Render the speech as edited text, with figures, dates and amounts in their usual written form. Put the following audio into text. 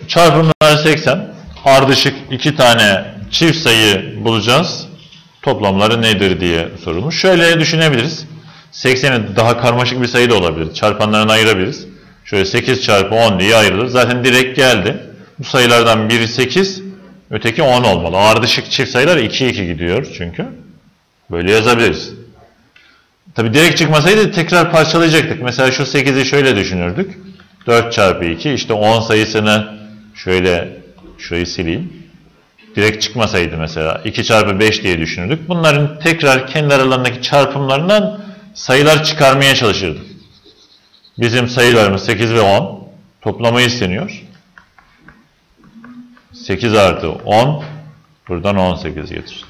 Çarpımları 80. Ardışık 2 tane çift sayı bulacağız. Toplamları nedir diye sorulmuş. Şöyle düşünebiliriz. 80'i daha karmaşık bir sayı da olabilir. Çarpanlarını ayırabiliriz. Şöyle 8 çarpı 10 diye ayrılır. Zaten direkt geldi. Bu sayılardan biri 8, öteki 10 olmalı. Ardışık çift sayılar 2 2 gidiyor çünkü. Böyle yazabiliriz. Tabi direkt çıkmasaydı tekrar parçalayacaktık. Mesela şu 8'i şöyle düşünürdük. 4 çarpı 2, işte 10 sayısını şöyle, şurayı sileyim. Direkt çıkmasaydı mesela 2 çarpı 5 diye düşünürdük. Bunların tekrar kendi aralarındaki çarpımlarından sayılar çıkarmaya çalışırdık. Bizim sayılarımız 8 ve 10. Toplamayı isteniyor. 8 artı 10. Buradan 18 getir.